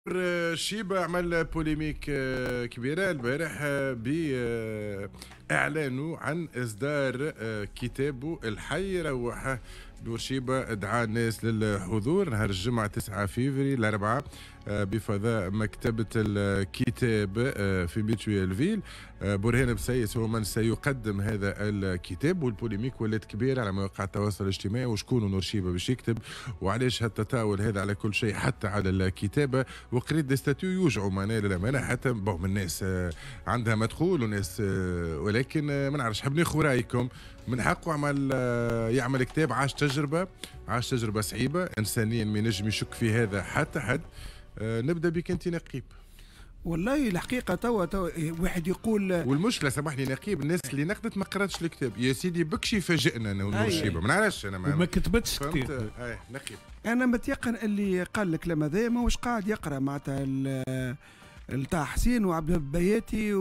شيبة عمل بوليميك كبيرة البارح بإعلانه عن إصدار كتابه الحي روحه. بورشيبة دعا الناس للحضور نهار الجمعة 9 فيفري الأربعاء بفضاء مكتبة الكتاب في ميتويال فيل. برهان بسيس هو من سيقدم هذا الكتاب، والبوليميك ولات كبيرة على مواقع التواصل الاجتماعي وشكون نور شيبة باش يكتب وعلاش هالتطاول هذا على كل شيء حتى على الكتابة. وقريت دي ستاتيو يوجعوا معناها للأمانة، حتى من الناس عندها مدخول وناس ولكن ما نعرفش، حاب ناخذ رأيكم. من حقه يعمل كتاب عاش تجربة صعيبة إنسانيا ما ينجم يشك في هذا حتى حد. نبدأ بك أنت نقيب. والله الحقيقة توا واحد يقول، والمشكلة سامحني نقيب، الناس اللي نقدت ما قراتش الكتاب يا سيدي، بكشي فاجئنا نور شيبة ما نعرفش أنا ما كتبتش كتاب. نقيب أنا متيقن اللي قال الكلام هذا ماهوش قاعد يقرأ معناتها التاع حسين وعبد البياتي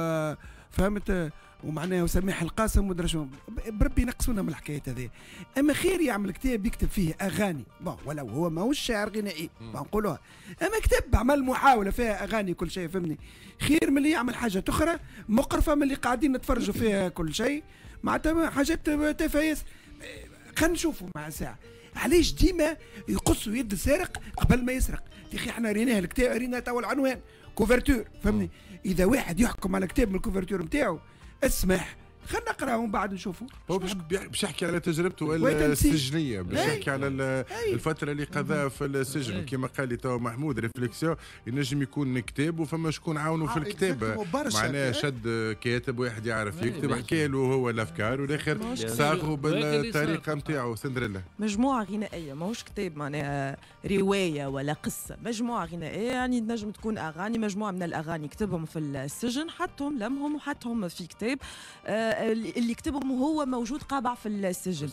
وفهمت ومعناه وسميح القاسم ودرا بربي ينقصونا من الحكايات هذه. اما خير يعمل كتاب يكتب فيه اغاني ولو هو ماهوش شاعر غنائي نقولوها، اما كتاب عمل محاوله فيها اغاني كل شيء فهمني، خير من اللي يعمل حاجه اخرى مقرفه من اللي قاعدين نتفرجوا فيها كل شيء معناتها حاجات تافهه ياسر. خلينا نشوفوا مع ساعه علاش ديما يقصوا يد السارق قبل ما يسرق. يا اخي احنا ريناه الكتاب، رينا توا العنوان كوفرتور فهمني. اذا واحد يحكم على كتاب من الكوفرتور نتاعو اسمح خلينا نقراها ومن بعد نشوفوا. هو باش يحكي على تجربته السجنيه، باش يحكي على الفتره اللي قضاها في السجن. كما قال لي تو محمود ريفليكسيون ينجم يكون كتاب وفما شكون عاونوا في الكتابه، معناه شد كاتب واحد يعرف يكتب حكى له هو الافكار والاخر صاغوا بالطريقه نتاعو. سندريلا مجموعه غنائيه ماهوش كتاب معناها روايه ولا قصه، مجموعه غنائيه يعني تنجم تكون اغاني، مجموعه من الاغاني كتبهم في السجن حطهم لمهم وحطهم في كتاب اللي كتبهم وهو موجود قابع في السجن.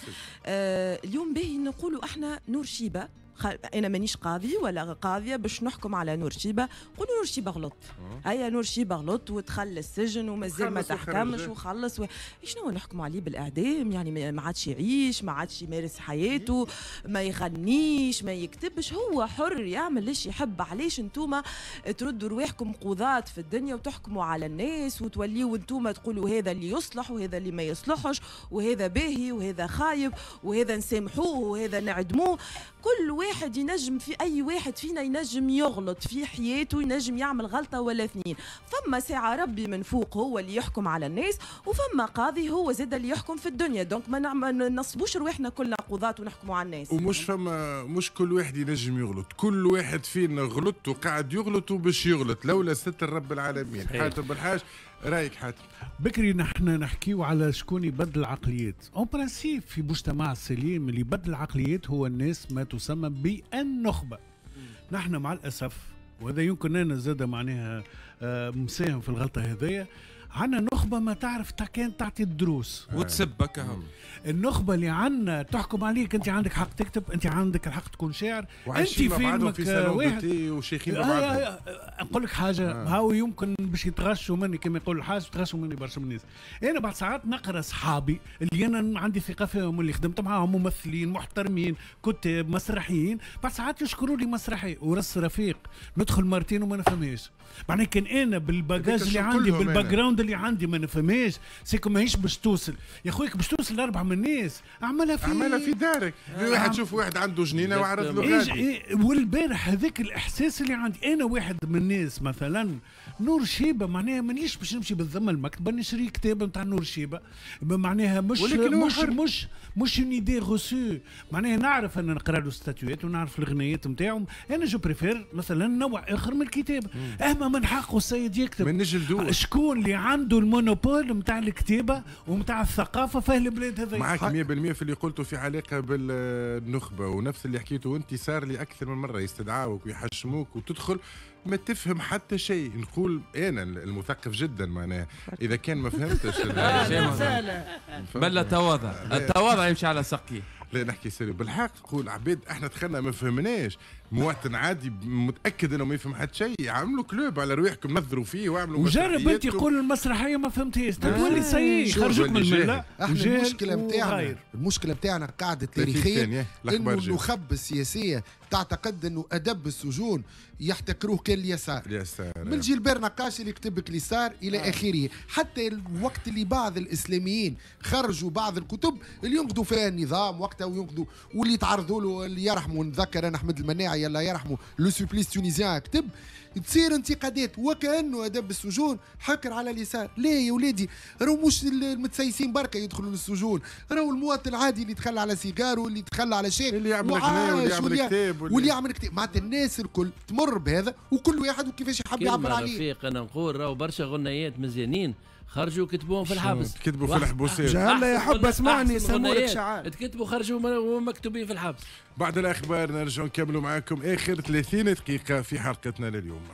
اليوم باهي نقولوا احنا نور شيبة، انا مانيش قاضي ولا قاضيه باش نحكم على نور شيبة، قولوا نور شيبة غلط. هيا نور شيبة غلط ودخل السجن ومازال ما تحكمش وخلص شنو نحكموا عليه بالاعدام؟ يعني ما عادش يعيش، ما عادش يمارس حياته، ما يغنيش، ما يكتبش، هو حر يعمل ليش يحب. علاش انتوما تردوا رواحكم قضاة في الدنيا وتحكموا على الناس وتوليوا انتوما تقولوا هذا اللي يصلح وهذا اللي ما يصلحش وهذا باهي وهذا خايب وهذا نسامحوه وهذا نعدموه؟ كل واحد ينجم، في أي واحد فينا ينجم يغلط في حياته، ينجم يعمل غلطة ولا اثنين. فما ساعة ربي من فوق هو اللي يحكم على الناس، وفما قاضي هو زاد اللي يحكم في الدنيا. دونك ما نصبوش رواحنا كلنا قضاة ونحكموا على الناس. ومش فما مش كل واحد ينجم يغلط، كل واحد فينا غلط وقاعد يغلط وباش يغلط لولا ستر رب العالمين. حاتم بالحاج رايك حاتم؟ بكري نحن نحكيو على شكون يبدل العقليات. اون برانسيب في مجتمع سليم اللي يبدل العقليات هو الناس ما تسمى بالنخبه. نحن مع الاسف، وهذا يمكن انا زاد معناها مساهم في الغلطه هذيا، عنا نخبة ما تعرف كان تعطي الدروس وتسبك. النخبة اللي عنا تحكم عليك، انت عندك حق تكتب، انت عندك الحق تكون شاعر، انت فيلمك واحد وشيخين نقول لك حاجة هاو يمكن باش يتغشوا مني كما يقول الحاج، يتغشوا مني برشا من الناس. انا بعد ساعات نقرا اصحابي اللي انا عندي ثقة فيهم، اللي خدمت معاهم ممثلين محترمين كتاب مسرحيين، بعد ساعات يشكروا لي مسرحي ورس رفيق ندخل مرتين وما نفهمهاش. معناها كان انا بالباجاج اللي عندي بالباك جراوند اللي عندي ما نفهمهاش، سيكو ماهيش باش توصل يا خويك، باش توصل لاربعه من الناس اعملها في دارك. واحد تشوف واحد عنده جنينه وعرض له غادي. والبارح هذاك الاحساس اللي عندي انا، واحد من الناس مثلا نور شيبة معناها مانيش باش نمشي بالذمه المكتبه نشري كتاب نتاع نور شيبة، معناها مش اون ايدي غوسو. معناها نعرف ان نقرا له ستاتيوات ونعرف الغنيات نتاعهم، انا جو بريفير مثلا نوع اخر من الكتابه. اما من حقه السيد يكتب، من نجلدوه. شكون اللي عنده المونوبول نتاع الكتابه ونتاع الثقافه في البلاد هذه؟ معك 100% في اللي قلته في علاقه بالنخبه، ونفس اللي حكيته انت صار لي اكثر من مره يستدعوك ويحشموك وتدخل ما تفهم حتى شيء. نقول انا المثقف جدا معناها اذا كان ما فهمتش بلا التواضع يمشي على سقيه. لا نحكي سيري بالحق، نقول عبيد احنا دخلنا ما فهمناش، مواطن عادي متاكد انه ما يفهم حتى شيء، عملوا كلوب على رواحكم، نظروا فيه واعملوا وجرب انت يقول المسرحيه ما فهمتيش تقول لي سي خرجوك من المله. احنا المشكله بتاعنا قاعده تاريخيه انه النخب السياسيه تعتقد انه ادب السجون يحتكروه كان اليسار من جيل برنقاش اللي يكتب لك اليسار الى اخره. حتى الوقت اللي بعض الاسلاميين خرجوا بعض الكتب اللي ينقدوا فيها النظام وقتها وينقدوا واللي تعرضوا له اللي يرحموا، نتذكر انا احمد المناعي يلا يرحموا لو سوبليس تونيزيان كتب تصير انتقادات وكانه ادب السجون حكر على اليسار. ليه يا ولادي؟ راهو مش المتسيسين بركه يدخلوا للسجون، راهو المواطن العادي اللي تخلى على سيجار واللي تخلى على شيء اللي يعمل غناء واللي يعمل كتاب واللي يعمل كتاب. معناتها الناس الكل تمر بهذا وكل واحد وكيفاش يحب يعبر عليه. رفيق انا نقول راهو برشا غنيات مزيانين خرجوا كتبوهم في الحبس، كتبوا في الحبوسات. جهلا يا حب اسمعني سمورك شعار تكتبوا خرجوا مكتوبين في الحبس. بعد الاخبار نرجع نكملوا معاكم اخر 30 دقيقه في حلقتنا لليوم.